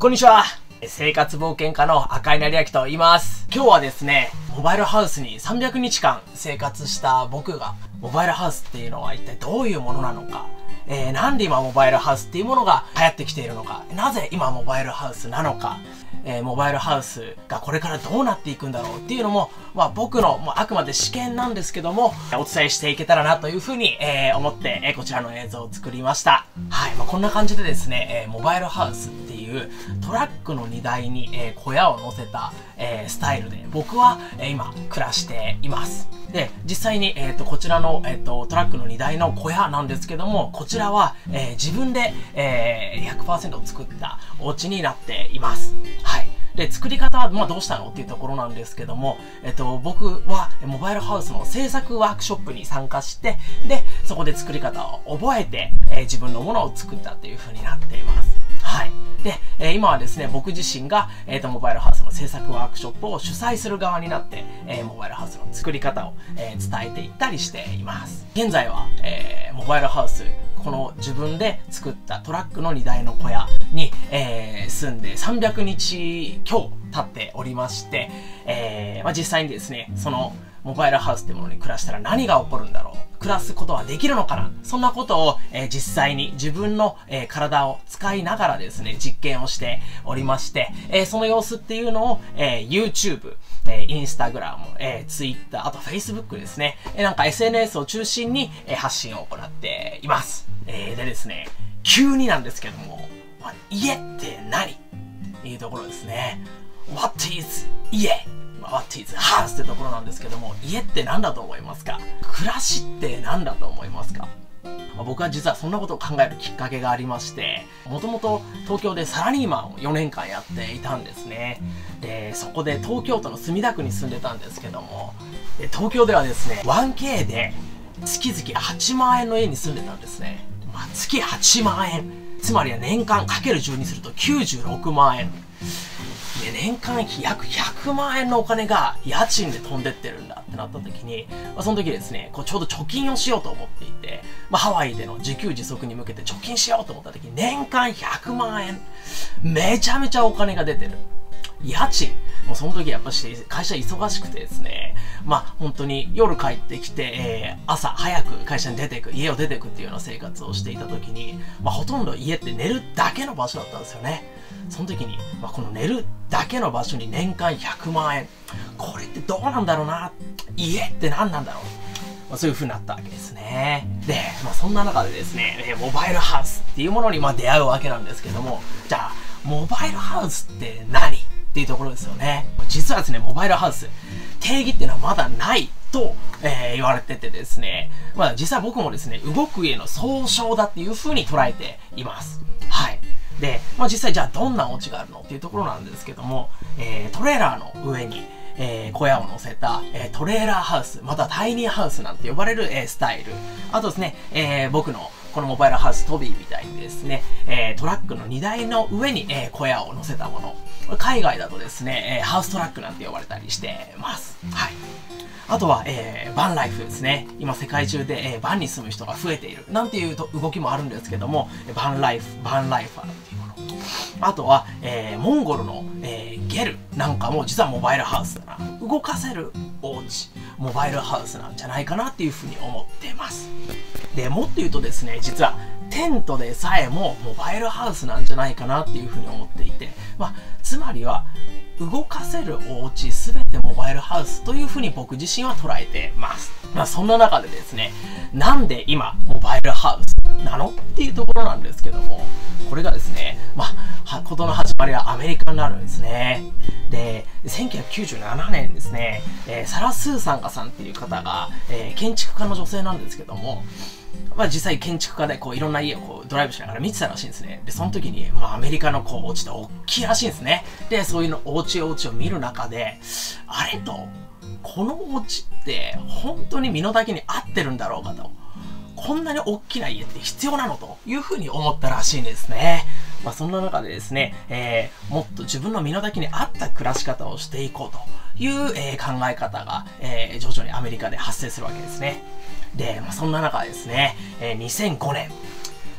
こんにちは。生活冒険家の赤井成明と言います。今日はですね、モバイルハウスに300日間生活した僕が、モバイルハウスっていうのは一体どういうものなのか、なんで今モバイルハウスっていうものが流行ってきているのか、なぜ今モバイルハウスなのか、モバイルハウスがこれからどうなっていくんだろうっていうのも、僕のあくまで試験なんですけども、お伝えしていけたらなというふうに、思って、こちらの映像を作りました。はい、こんな感じでですね、モバイルハウスっていうトラックの荷台に、小屋を乗せた、スタイルで僕は、今暮らしています。で、実際に、こちらの、トラックの荷台の小屋なんですけども、こちらは、自分で、100% 作ったお家になっています。はい。で、作り方は、どうしたのっていうところなんですけども、僕は、モバイルハウスの制作ワークショップに参加して、で、そこで作り方を覚えて、自分のものを作ったっていう風になっています。はい。で、今はですね、僕自身が、モバイルハウスの制作ワークショップを主催する側になって、モバイルハウスの作り方を、伝えていったりしています。現在は、モバイルハウス、この自分で作ったトラックの荷台の小屋に、住んで300日今日経っておりまして、実際にですね、そのモバイルハウスってものに暮らしたら何が起こるんだろう、暮らすことはできるのかな、そんなことを、実際に自分の、体を使いながらですね、実験をしておりまして、その様子っていうのを、YouTube、Instagram、Twitter、あと Facebook ですね、なんか SNS を中心に、発信を行っています。でですね、急になんですけども、家って何っていうところですね。What is 家？What is house ってところなんですけども、家って何だと思いますか？暮らしって何だと思いますか？僕は実はそんなことを考えるきっかけがありまして、もともと東京でサラリーマンを4年間やっていたんですね。で、そこで東京都の墨田区に住んでたんですけども、東京ではですね、1K で月々8万円の家に住んでたんですね。月8万円。つまりは年間かける10にすると96万円。で、年間約100万円のお金が家賃で飛んでってるんだってなった時に、その時ですね、ちょうど貯金をしようと思っていて、ハワイでの自給自足に向けて貯金しようと思った時に、年間100万円。めちゃめちゃお金が出てる。家賃。もうその時やっぱし会社忙しくてですね、本当に夜帰ってきて、朝早く会社に出ていく、家を出ていくっていうような生活をしていた時に、ほとんど家って寝るだけの場所だったんですよね。その時に、この寝るだけの場所に年間100万円。これってどうなんだろうな。家って何なんだろう。そういう風になったわけですね。で、そんな中でですね、モバイルハウスっていうものに出会うわけなんですけども、じゃあ、モバイルハウスって何っていうところですよね。実はですね、モバイルハウス、定義っていうのはまだないと、言われててですね、実際僕もですね、動く家の総称だっていう風に捉えています。はい。で、実際じゃあどんなお家があるのっていうところなんですけども、トレーラーの上に、小屋を乗せた、トレーラーハウス、またはタイニーハウスなんて呼ばれる、スタイル。あとですね、僕のこのモバイルハウストビーみたいにですね、トラックの荷台の上に、小屋を乗せたもの。海外だとですね、ハウストラックなんて呼ばれたりしてます。はい。あとは、バンライフですね。今世界中で、バンに住む人が増えている。なんていう動きもあるんですけども、バンライファーっていうもの。あとは、モンゴルの、ゲルなんかも実はモバイルハウスだな。動かせるお家、モバイルハウスなんじゃないかなっていうふうに思ってます。で、もっと言うとですね、実はテントでさえもモバイルハウスなんじゃないかなっていうふうに思っていて、つまりは動かせるお家すべてモバイルハウスというふうに僕自身は捉えてます。そんな中でですね、なんで今モバイルハウスなのっていうところなんですけども、これがですね、事の始まりはアメリカになるんですね。で、1997年ですね、サラ・スーサンガさんっていう方が、建築家の女性なんですけども、実際建築家でいろんな家をドライブしながら見てたらしいんですね。で、その時に、アメリカのお家って大きいらしいんですね。で、そういうのお家を見る中で、あれと、このお家って本当に身の丈に合ってるんだろうかと。こんなに大きな家って必要なのというふうに思ったらしいんですね。そんな中でですね、もっと自分の身の丈に合った暮らし方をしていこうという、考え方が、徐々にアメリカで発生するわけですね。で、そんな中ですね、2005年、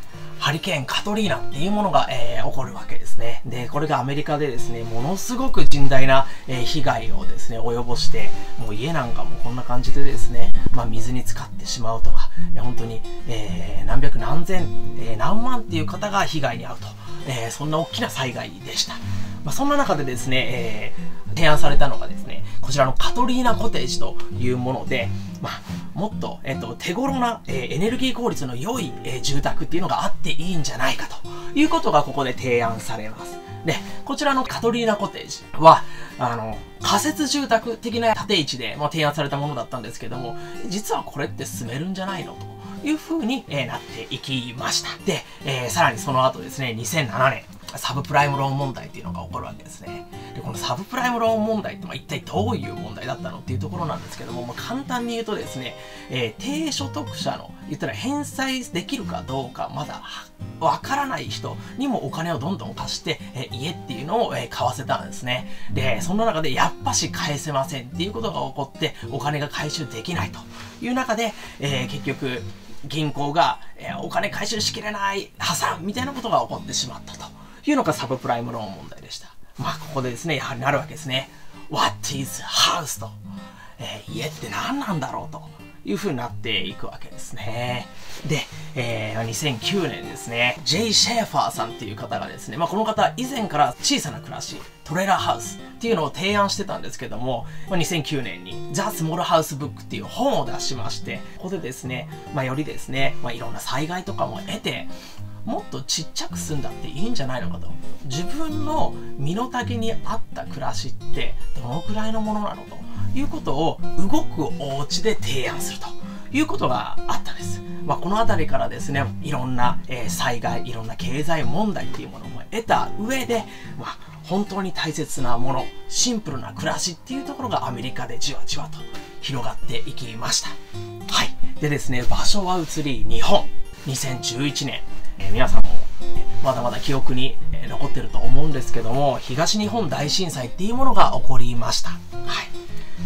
ハリケーンカトリーナっていうものが、起こるわけですね。で、これがアメリカでですね、ものすごく甚大な、被害をですね、及ぼして、もう家なんかもこんな感じでですね、水に浸かってしまうとか、本当に、何百何千、何万っていう方が被害に遭うと、そんな大きな災害でした。そんな中でですね、提案されたのがですね、こちらのカトリーナコテージというもので、もっと、手頃な、エネルギー効率の良い、住宅っていうのがあっていいんじゃないかということがここで提案されます。で、こちらのカトリーナコテージは、仮設住宅的な建て位置で、提案されたものだったんですけども、実はこれって住めるんじゃないのという風に、なっていきました。で、さらにその後ですね、2007年、サブプライムローン問題っていうのが起こるわけですね。で、このサブプライムローン問題って一体どういう問題だったのっていうところなんですけども、簡単に言うとですね、低所得者の、言ったら返済できるかどうかまだわからない人にもお金をどんどん貸して、家っていうのを、買わせたんですね。で、そんな中でやっぱし返せませんっていうことが起こって、お金が回収できないという中で、結局、銀行が、お金回収しきれない破産みたいなことが起こってしまったというのがサブプライムローン問題でした。ここでですね、やはりなるわけですね。What is house? と、家って何なんだろうという風になっていくわけですね。で、2009年ですね、J. シェーファーさんっていう方がですね、この方以前から小さな暮らし、トレーラーハウスっていうのを提案してたんですけども、2009年に The Small House Book っていう本を出しまして、ここでですね、よりですね、いろんな災害とかも得て、もっとちっちゃく住んだっていいんじゃないのかと。自分の身の丈に合った暮らしってどのくらいのものなのということを動くお家で提案するということがあったんです。この辺りからですね、いろんな、災害、いろんな経済問題っていうものも得た上で、本当に大切なもの、シンプルな暮らしっていうところがアメリカでじわじわと広がっていきました。はい。でですね、場所は移り日本。2011年。皆さんもまだまだ記憶に残ってると思うんですけども、東日本大震災っていうものが起こりました。はい。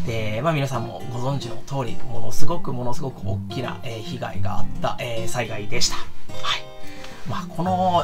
で、皆さんもご存知の通り、ものすごく大きな被害があった災害でした。はい。この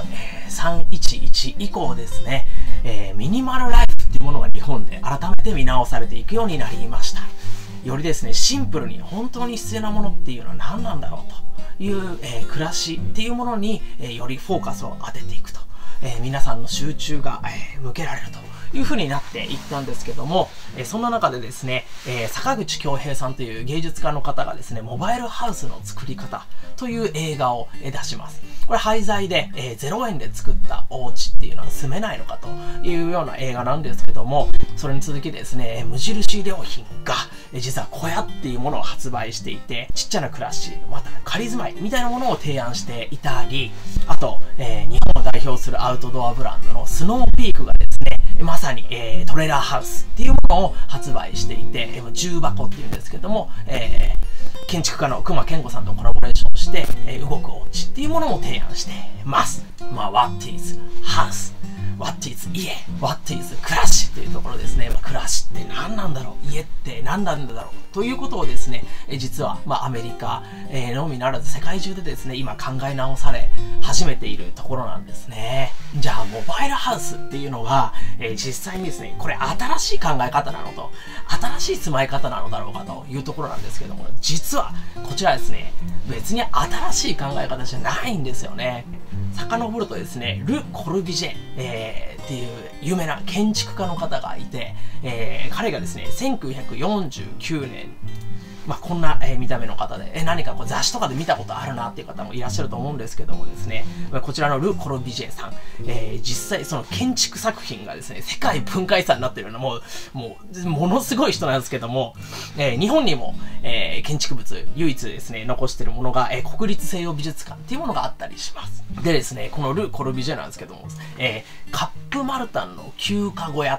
311以降ですね、ミニマルライフっていうものが日本で改めて見直されていくようになりました。よりですね、シンプルに本当に必要なものっていうのは何なんだろうという、暮らしっていうものに、よりフォーカスを当てていくと、皆さんの集中が、向けられるという風になっていったんですけども、そんな中でですね、坂口恭平さんという芸術家の方がですね、モバイルハウスの作り方という映画を出します。これ廃材で、0円で作ったお家っていうのは住めないのかというような映画なんですけども、それに続きですね、無印良品が、実は小屋っていうものを発売していて、ちっちゃな暮らし、また仮住まいみたいなものを提案していたり、あと、日本を代表するアウトドアブランドのスノーピークがですね、まさに、トレーラーハウスっていうものを発売していて、重箱っていうんですけども、建築家の隈研吾さんとコラボレーションして、動くお家っていうものも提案しています。What is house? What is 家 What is 暮らしというところですね。暮らしって何なんだろう、家って何なんだろうということをですね、実はアメリカのみならず世界中でですね、今考え直され始めているところなんですね。じゃあモバイルハウスっていうのは、実際にですね、これ新しい考え方なのと、新しい住まい方なのだろうかというところなんですけども、実はこちらですね、別に新しい考え方じゃないんですよね。遡るとですね、ル・コルビジェ、っていう有名な建築家の方がいて、彼がですね、1949年、こんな、見た目の方で、何か雑誌とかで見たことあるなっていう方もいらっしゃると思うんですけどもですね、こちらのル・コルビジェさん、実際その建築作品がですね、世界文化遺産になっているような、ものすごい人なんですけども、日本にも、建築物唯一ですね、残しているものが、国立西洋美術館っていうものがあったりします。でですね、このル・コルビジェなんですけども、カップマルタンの休暇小屋っ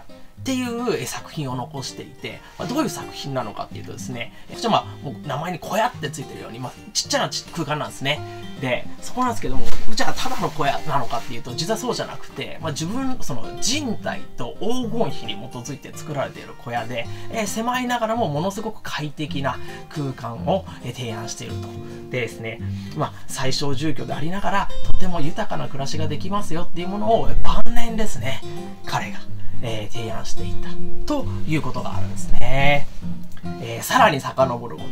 っていう作品を残していて、どういう作品なのかっていうとですね、こちらもう名前に小屋ってついてるように、ちっちゃな空間なんですね。で、そこなんですけども、じゃあただの小屋なのかっていうと、実はそうじゃなくて、自分、その人体と黄金比に基づいて作られている小屋で、狭いながらもものすごく快適な空間を提案していると。でですね、最小住居でありながら、とても豊かな暮らしができますよっていうものを晩年ですね、彼が提案していったということがあるんですね。さらに遡ること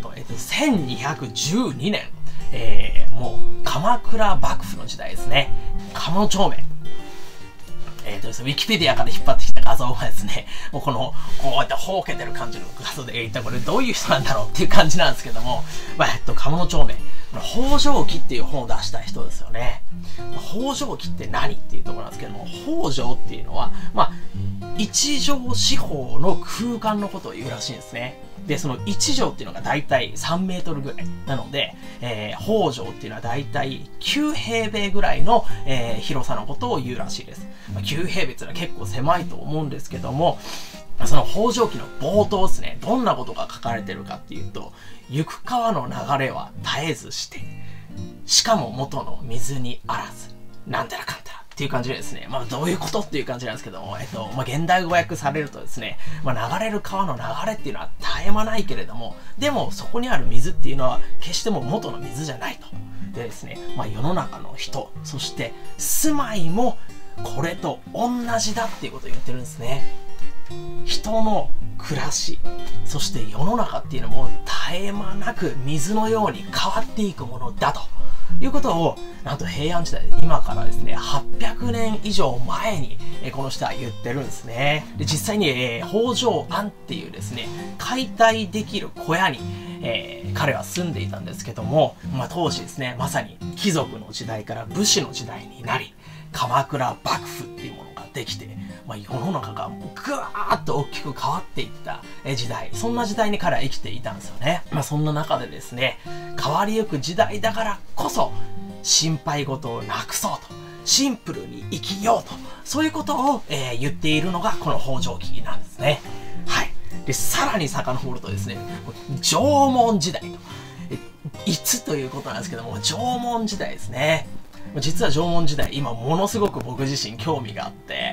、1212年、もう鎌倉幕府の時代ですね。鴨の長明。ウィキペディアから引っ張ってきた画像がですね、もうこうやってほうけてる感じの画像で、一体これどういう人なんだろうっていう感じなんですけども、鴨の長明。北条記っていう本を出した人ですよね。北条記って何っていうところなんですけども、北条っていうのは、一畳四方の空間のことを言うらしいんですね。で、その一畳っていうのがだいたい3メートルぐらいなので、北条っていうのはだいたい9平米ぐらいの、広さのことを言うらしいです。9平米っていうのは結構狭いと思うんですけども、その北条記の冒頭ですね、どんなことが書かれてるかっていうと、行く川の流れは絶えずして、しかも元の水にあらず、なんたらかんたらっていう感じでですね、どういうことっていう感じなんですけども、現代語訳されるとですね、流れる川の流れっていうのは絶え間ないけれども、でもそこにある水っていうのは決しても元の水じゃないと。でですね、世の中の人、そして住まいもこれと同じだっていうことを言ってるんですね。人の暮らし、そして世の中っていうのも絶え間なく水のように変わっていくものだということを、なんと平安時代、今からですね、800年以上前にこの人は言ってるんですね。で、実際に北条庵っていうですね、解体できる小屋に彼は住んでいたんですけども、当時ですね、まさに貴族の時代から武士の時代になり、鎌倉幕府っていうものができて、世の中がぐわーっと大きく変わっていった時代、そんな時代に彼は生きていたんですよね。そんな中でですね、変わりゆく時代だからこそ心配事をなくそうと、シンプルに生きようと、そういうことを、言っているのがこの北条記なんですね。はい。で、さらに遡るとですね、縄文時代と、いつということなんですけども、縄文時代ですね。実は縄文時代、今ものすごく僕自身興味があって、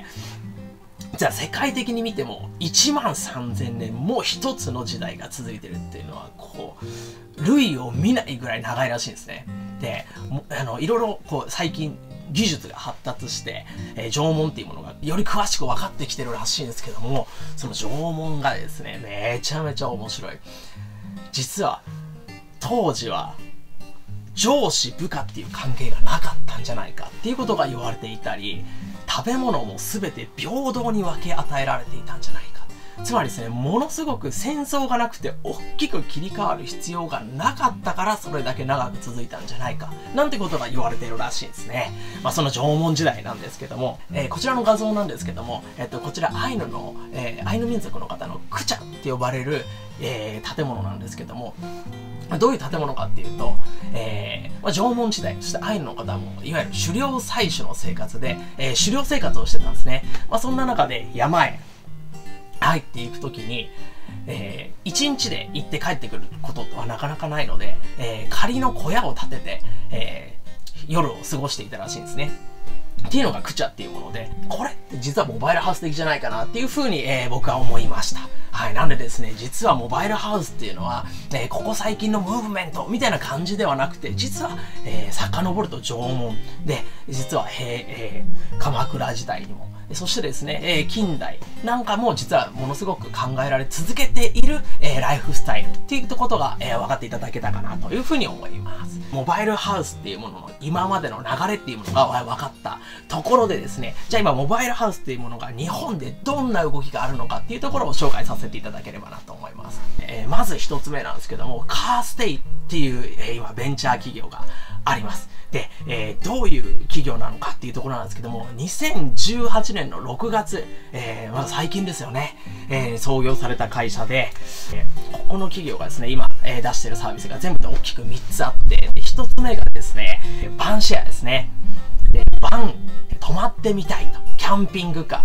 じゃあ世界的に見ても1万3000年もう一つの時代が続いてるっていうのは、類を見ないぐらい長いらしいんですね。で、いろいろ最近技術が発達して、縄文っていうものがより詳しく分かってきてるらしいんですけども、その縄文がですね、めちゃめちゃ面白い。実は当時は上司部下っていう関係がなかったんじゃないかっていうことが言われていたり、食べ物も全て平等に分け与えられていたんじゃないか。つまりですね、ものすごく戦争がなくて大きく切り替わる必要がなかったから、それだけ長く続いたんじゃないか、なんてことが言われているらしいんですね。その縄文時代なんですけども、こちらの画像なんですけども、こちらアイヌ民族の方のクチャって呼ばれる、建物なんですけども、どういう建物かっていうと、縄文時代、そしてアイヌの方もいわゆる狩猟採取の生活で、狩猟生活をしてたんですね。そんな中で山へ入っていくときに、1日で行って帰ってくることはなかなかないので、仮の小屋を建てて、夜を過ごしていたらしいんですね。っていうのがクチャっていうもので、これって実はモバイルハウス的じゃないかなっていうふうに、僕は思いました。はい。なんでですね、実はモバイルハウスっていうのは、ここ最近のムーブメントみたいな感じではなくて、実は、遡ると縄文で、実は、鎌倉時代にも、そしてですね、近代なんかも実はものすごく考えられ続けている、ライフスタイルっていうことが、分かっていただけたかなというふうに思います。モバイルハウスっていうものの今までの流れっていうものが分かったところでですね、じゃあ今モバイルハウスっていうものが日本でどんな動きがあるのかっていうところを紹介させていただければなと思います。まず一つ目なんですけども、カーステイっていう、今ベンチャー企業があります。で、どういう企業なのかっていうところなんですけども、2018年の6月、まだ最近ですよね、創業された会社で、ここの企業がですね、今、出しているサービスが全部で大きく3つあって、1つ目がですね、バンシェアですね。で、泊まってみたいと。キャンピングカー、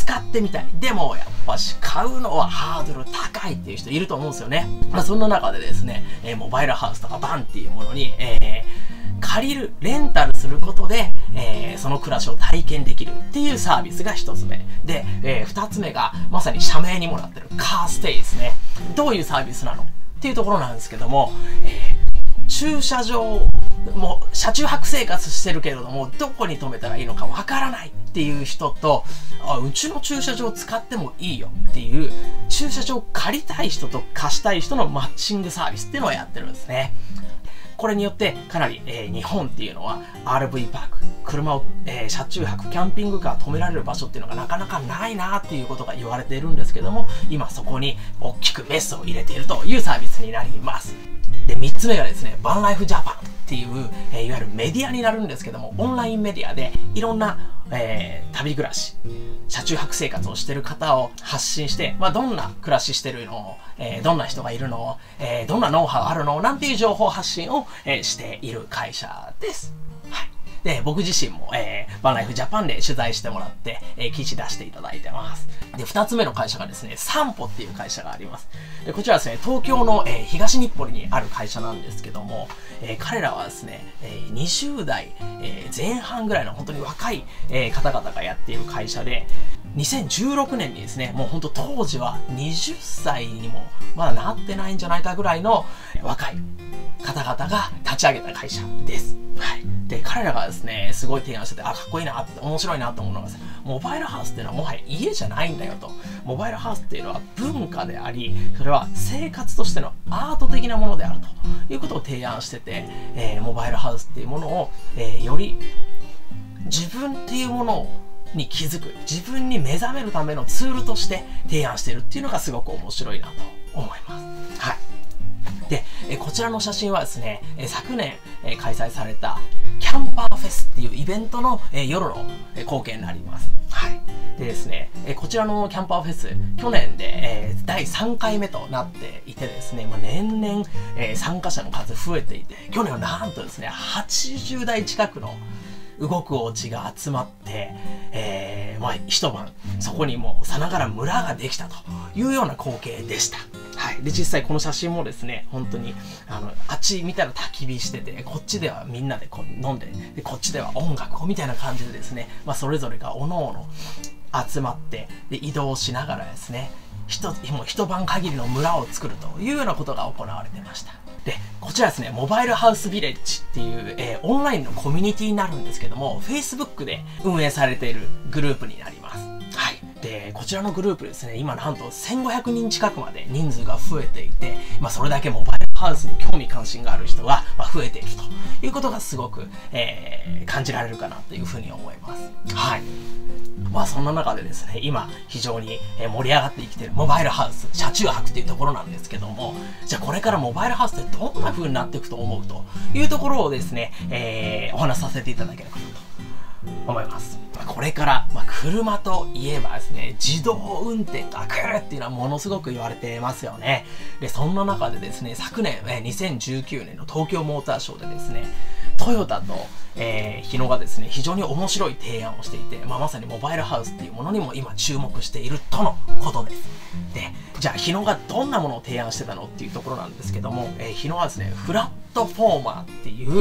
使ってみたい。でも、やっぱし買うのはハードル高いっていう人いると思うんですよね。そんな中でですね、モバイルハウスとかバンっていうものに、借りる、レンタルすることで、その暮らしを体験できるっていうサービスが一つ目。で、二つ目が、まさに社名にもなってるカーステイですね。どういうサービスなのっていうところなんですけども、駐車場、もう車中泊生活してるけれども、どこに止めたらいいのかわからないっていう人と、うちの駐車場使ってもいいよっていう、駐車場借りたい人と貸したい人のマッチングサービスっていうのをやってるんですね。これによってかなり、日本っていうのは RV パーク、車を、車中泊、キャンピングカー止められる場所っていうのがなかなかないなっていうことが言われているんですけども、今そこに大きくメスを入れているというサービスになります。で、3つ目がですね、バンライフジャパンっていう、いわゆるメディアになるんですけども、オンラインメディアでいろんな、旅暮らし、車中泊生活をしている方を発信して、どんな暮らししてるの、どんな人がいるの、どんなノウハウあるのなんていう情報発信を、している会社です。はい。で、僕自身も、バンライフジャパンで取材してもらって、記事出していただいてます。で、二つ目の会社がですね、散歩っていう会社があります。で、こちらはですね、東京の、東日暮里にある会社なんですけども、彼らはですね、20代、前半ぐらいの本当に若い、方々がやっている会社で、2016年にですね、もう本当当時は20歳にもまだなってないんじゃないかぐらいの若い方々が立ち上げた会社です。はい。で、彼らがですね、すごい提案してて、かっこいいなって、面白いなと思うのがですね、モバイルハウスっていうのはもはや家じゃないんだよと。モバイルハウスっていうのは文化であり、それは生活としてのアート的なものであるということを提案してて、モバイルハウスっていうものを、より自分っていうものに気づく、自分に目覚めるためのツールとして提案しているっていうのがすごく面白いなと思います。はい。で、こちらの写真はですね、昨年開催されたキャンパーフェスっていうイベントの夜の光景になります。はい。でですね、こちらのキャンパーフェス、去年で第3回目となっていてですね、年々参加者の数増えていて、去年はなんとですね、80代近くの動くお家が集まって、一晩そこにもうさながら村ができたというような光景でした。はい。で、実際この写真もですね、本当に、あっち見たら焚き火してて、こっちではみんなでこう飲んで、で、こっちでは音楽をみたいな感じでですね、それぞれがおのおの集まって、で、移動しながらですね、もう一晩限りの村を作るというようなことが行われてました。で、こちらですね、モバイルハウスビレッジっていう、オンラインのコミュニティになるんですけども、Facebook で運営されているグループになります。はい。で、こちらのグループですね、今なんと1500人近くまで人数が増えていて、それだけモバイルハウスに興味関心がある人が増えているということがすごく、感じられるかなというふうに思います。はい。そんな中でですね、今非常に盛り上がって生きているモバイルハウス、車中泊っていうところなんですけども、じゃあこれからモバイルハウスってどんな風になっていくと思うというところをですね、お話しさせていただければなと思います。これから、車といえばですね、自動運転が来るっていうのはものすごく言われてますよね。で、そんな中でですね、昨年、2019年の東京モーターショーでですね、トヨタと、日野がですね、非常に面白い提案をしていて、まさにモバイルハウスっていうものにも今注目しているとのことです。で、じゃあ日野がどんなものを提案してたのっていうところなんですけども、日野はですね、フラットフォーマーっていう、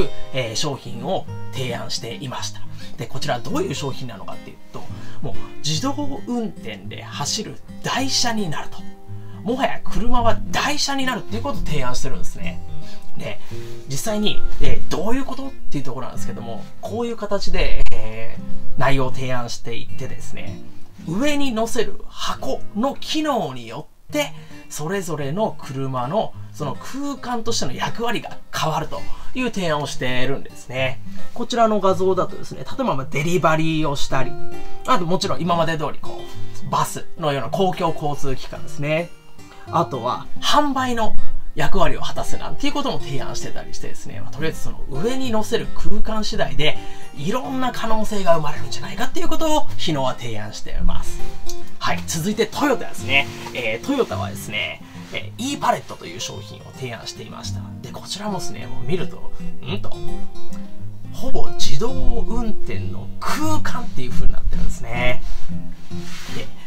商品を提案していました。で、こちらどういう商品なのかっていうと、もう自動運転で走る台車になると。もはや車は台車になるっていうことを提案してるんですね。で、実際に、どういうことっていうところなんですけども、こういう形で、内容を提案していってですね、上に乗せる箱の機能によって、それぞれの車のその空間としての役割が変わるという提案をしているんですね。こちらの画像だとですね、例えばデリバリーをしたり、あともちろん今まで通りこう、バスのような公共交通機関ですね。あとは販売の役割を果たすなんていうことも提案してたりしてですね、とりあえずその上に乗せる空間次第でいろんな可能性が生まれるんじゃないかっていうことを日野は提案しています。はい、続いてトヨタですね。トヨタはですね、e パレットという商品を提案していました。で、こちらもですね、もう見ると、ほぼ自動運転の空間っていう風になってるんですね。で、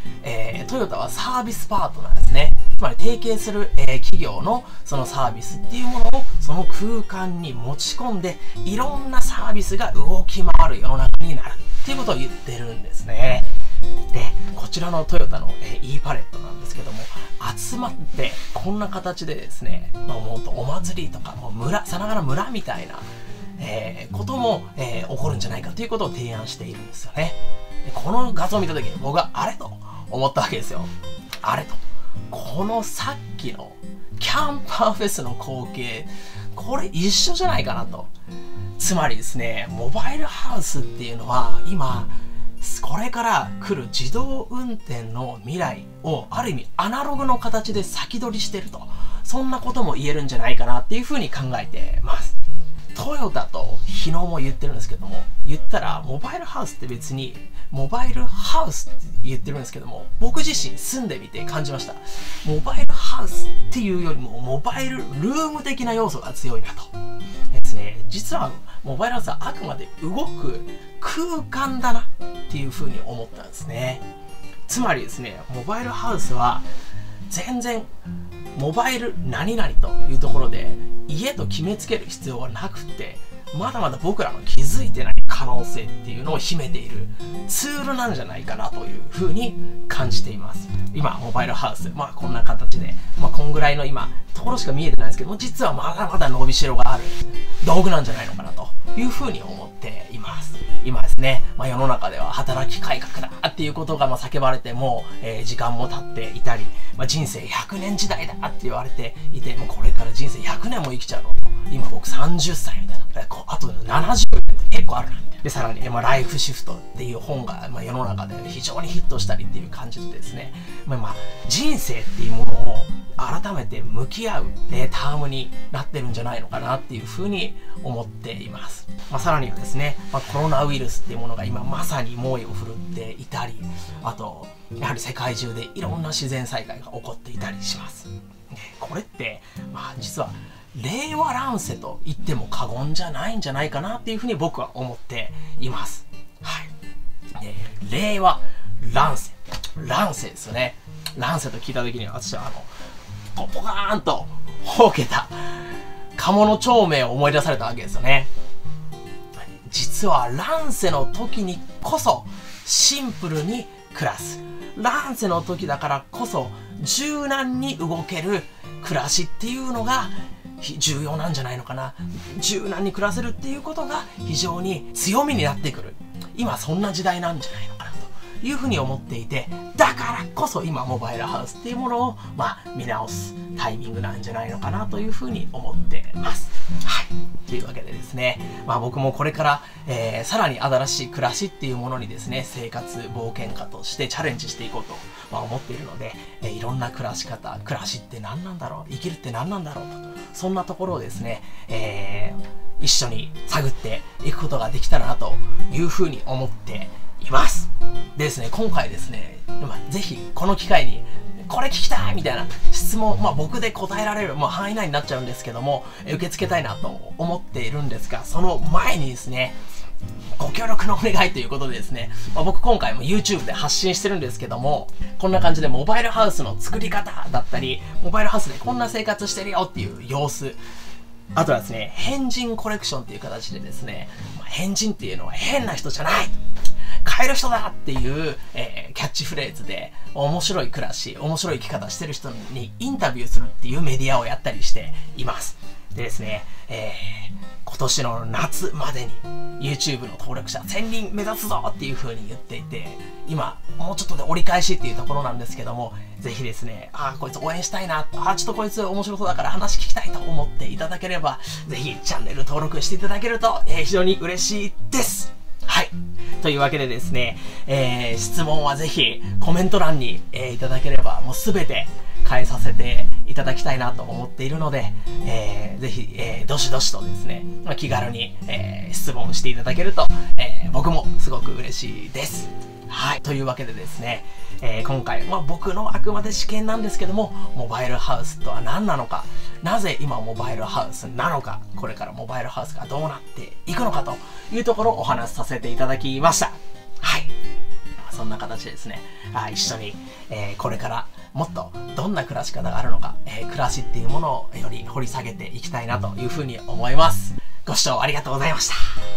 トヨタはサービスパートナーですね。つまり提携する、企業のそのサービスっていうものをその空間に持ち込んで、いろんなサービスが動き回る世の中になるっていうことを言ってるんですね。で、こちらのトヨタの、e パレットなんですけども、集まってこんな形でですね、もうほんとお祭りとか、もう村、さながら村みたいな、ことも、起こるんじゃないかということを提案しているんですよね。でこの画像を見た時に僕はあれと思ったわけですよ。あれと。このさっきのキャンパーフェスの光景、これ一緒じゃないかなと。つまりですね、モバイルハウスっていうのは今、これから来る自動運転の未来をある意味アナログの形で先取りしてると。そんなことも言えるんじゃないかなっていうふうに考えてます。トヨタと日野も言ってるんですけども、言ったらモバイルハウスって別にモバイルハウスって言ってるんですけども、僕自身住んでみて感じました。モバイルハウスっていうよりもモバイルルーム的な要素が強いなと。ですね、実はモバイルハウスはあくまで動く空間だなっていうふうに思ったんですね。つまりですね、モバイルハウスは全然モバイル何々というところで家と決めつける必要はなくて、まだまだ僕らの気づいてない可能性っていうのを秘めているツールなんじゃないかなというふうに感じています。今モバイルハウス、こんな形で、こんぐらいの今ところしか見えてないんですけども、実はまだまだ伸びしろがある道具なんじゃないのかなというふうに思っています。今ですね、世の中では働き改革だっていうことが叫ばれても、時間も経っていたり、人生100年時代だって言われていて、もうこれから人生100年も生きちゃうの。今僕30歳みたいな。あと70年って結構あるな。で、さらに、ライフシフトっていう本が、世の中で非常にヒットしたりっていう感じでですね、人生っていうものを改めて向き合う、タームになってるんじゃないのかなっていうふうに思っています。さらにはですね、コロナウイルスっていうものが今まさに猛威を振るっていたり、あと、やはり世界中でいろんな自然災害が起こっていたりします。これって、実は令和乱世と言っても過言じゃないんじゃないかなっていうふうに僕は思っています。はい。令和乱世。乱世ですよね。乱世と聞いた時に私はポカーンとほうけた鴨の長命を思い出されたわけですよね。実は乱世の時にこそシンプルに暮らす。乱世の時だからこそ柔軟に動ける暮らしっていうのが重要なんじゃないのかな。柔軟に暮らせるっていうことが非常に強みになってくる。今そんな時代なんじゃないのかなというふうに思っていて、だからこそ今モバイルハウスっていうものを見直すタイミングなんじゃないのかなというふうに思ってます。はい。というわけでですね、僕もこれから、さらに新しい暮らしっていうものにですね、生活冒険家としてチャレンジしていこうと、思っているので、いろんな暮らし方、暮らしって何なんだろう、生きるって何なんだろうと、そんなところをですね、一緒に探っていくことができたらなというふうに思っています。でですね、今回ですね、ぜひこの機会にこれ聞きたいみたいな質問、僕で答えられる、範囲内になっちゃうんですけども、受け付けたいなと思っているんですが、その前にですね、ご協力のお願いということでですね、僕今回も YouTube で発信してるんですけども、こんな感じでモバイルハウスの作り方だったり、モバイルハウスでこんな生活してるよっていう様子、あとはですね、変人コレクションっていう形でですね、変人っていうのは変な人じゃない、変える人だっていう、キャッチフレーズで面白い暮らし、面白い生き方してる人にインタビューするっていうメディアをやったりしています。でですね、今年の夏までに YouTube の登録者1000人目指すぞっていう風に言っていて、今もうちょっとで折り返しっていうところなんですけども、ぜひですね、こいつ応援したいな、ちょっとこいつ面白そうだから話聞きたいと思っていただければ、ぜひチャンネル登録していただけると、非常に嬉しいです。はい。というわけでですね、質問はぜひコメント欄に、いただければもうすべて返させていただきたいなと思っているので、ぜひ、どしどしとですね、気軽に、質問していただけると、僕もすごく嬉しいです。はい。というわけでですね、今回、僕のあくまで試験なんですけども、モバイルハウスとは何なのか、なぜ今モバイルハウスなのか、これからモバイルハウスがどうなっていくのかというところをお話しさせていただきました。はい。そんんな形でですね、一緒に、これからもっとどんな暮らし方があるのか、暮らしっていうものをより掘り下げていきたいなというふうに思います。ご視聴ありがとうございました。